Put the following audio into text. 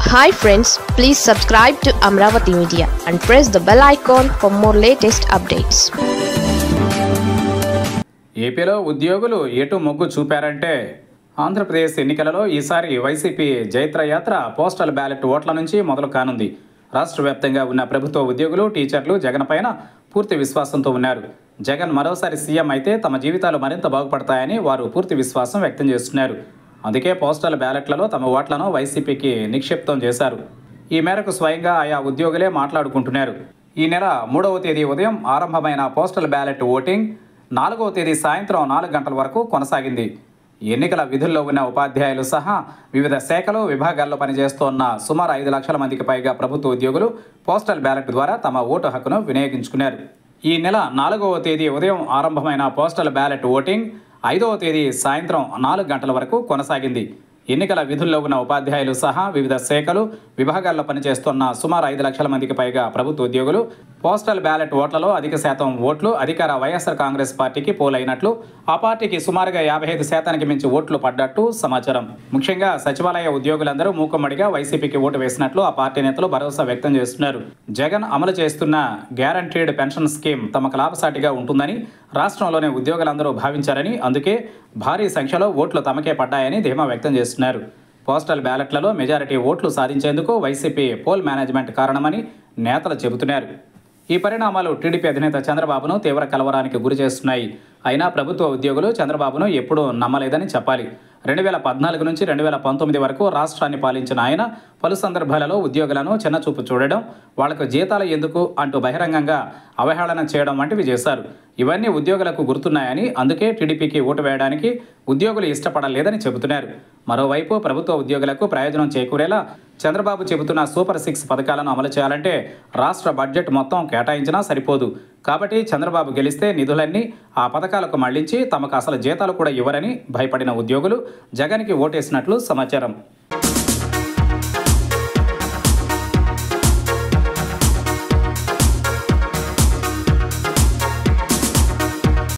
Hi friends, please subscribe to Amravati Media and press the bell icon for more latest updates. ఏపీలో ఉద్యోగులు ఎటు మొగ్గు చూపారంటే ఆంధ్రప్రదేశ్ ఎన్నికలలో ఈసారి వైసీపీ జైత్రయాత్ర పోస్టల్ బ్యాలెట్ ఓట్ల నుంచి మొదలు కానుంది. రాష్ట్ర వ్యాప్తంగా ఉన్న ప్రభుత్వ ఉద్యోగులు, టీచర్లు జగన్ పైన పూర్తి విశ్వాసంతో ఉన్నారు. జగన్ మరోసారి సీఎం అయితే తమ జీవితాలు మరింత బాగుపడతాయని వారు పూర్తి విశ్వాసం వ్యక్తం చేస్తున్నారు. అందుకే పోస్టల్ బ్యాలెట్లలో తమ ఓట్లను వైసీపీకి నిక్షిప్తం చేశారు. ఈ మేరకు స్వయంగా ఆయా ఉద్యోగులే మాట్లాడుకుంటున్నారు. ఈ నెల 3వ తేదీ ఉదయం ఆరంభమైన పోస్టల్ బ్యాలెట్ ఓటింగ్ 4వ తేదీ సాయంత్రం 4 గంటల వరకు కొనసాగింది. ఎన్నికల విధుల్లో ఉన్న ఉపాధ్యాయులు సహా వివిధ శాఖలు, విభాగాల్లో పనిచేస్తున్న సుమారు 5 లక్షల మందికి పైగా ప్రభుత్వ ఉద్యోగులు పోస్టల్ బ్యాలెట్ ద్వారా తమ ఓటు హక్కును వినియోగించుకున్నారు. ఈ నెల 4వ తేదీ ఉదయం ఆరంభమైన పోస్టల్ బ్యాలెట్ ఓటింగ్ 5వ తేదీ సాయంత్రం 4 గంటల వరకు కొనసాగింది. ఎన్నికల విధుల్లో ఉన్న ఉపాధ్యాయులు సహా వివిధ శాఖలు, విభాగాల్లో పనిచేస్తున్న సుమారు 5 లక్షల మందికి పైగా ప్రభుత్వ ఉద్యోగులు పోస్టల్ బ్యాలెట్ ఓట్లలో అధిక శాతం ఓట్లు అధికార వైఎస్ఆర్ కాంగ్రెస్ పార్టీకి పోలైనట్లు, ఆ పార్టీకి సుమారుగా 55% మించి ఓట్లు పడ్డట్టు సమాచారం. ముఖ్యంగా సచివాలయ ఉద్యోగులందరూ మూకుమ్మడిగా వైసీపీకి ఓటు వేసినట్లు ఆ పార్టీ నేతలు భరోసా వ్యక్తం చేస్తున్నారు. జగన్ అమలు చేస్తున్న గ్యారంటీడ్ పెన్షన్ స్కీమ్ తమకు లాభసాటిగా ఉంటుందని రాష్ట్రంలోని ఉద్యోగులందరూ భావించారని, అందుకే భారీ సంఖ్యలో ఓట్లు తమకే పడ్డాయని ధీమా వ్యక్తం చేస్తున్నారు. పోస్టల్ బ్యాలెట్లలో మెజారిటీ ఓట్లు సాధించేందుకు వైసీపీ పోల్ మేనేజ్మెంట్ కారణమని నేతలు చెబుతున్నారు. ఈ పరిణామాలు టీడీపీ అధినేత చంద్రబాబును తీవ్ర కలవరానికి గురి చేస్తున్నాయి. అయినా ప్రభుత్వ ఉద్యోగులు చంద్రబాబును ఎప్పుడూ నమ్మలేదని చెప్పాలి. 2014 నుంచి 2019 వరకు రాష్ట్రాన్ని పాలించిన ఆయన పలు సందర్భాలలో ఉద్యోగులను చిన్నచూపు చూడడం, వాళ్లకు జీతాలు ఎందుకు అంటూ బహిరంగంగా అవహేళన చేయడం వంటివి చేశారు. ఇవన్నీ ఉద్యోగులకు గుర్తున్నాయని, అందుకే టీడీపీకి ఓటు వేయడానికి ఉద్యోగులు ఇష్టపడలేదని చెబుతున్నారు. మరోవైపు ప్రభుత్వ ఉద్యోగులకు ప్రయోజనం చేకూరేలా చంద్రబాబు చెబుతున్న సూపర్ 6 పథకాలను అమలు చేయాలంటే రాష్ట్ర బడ్జెట్ మొత్తం కేటాయించినా సరిపోదు. కాబట్టి చంద్రబాబు గెలిస్తే నిధులన్నీ ఆ పథకాలకు మళ్లించి తమకు అసలు జీతాలు కూడా ఇవ్వరని భయపడిన ఉద్యోగులు జగన్కి ఓటేసినట్లు సమాచారం.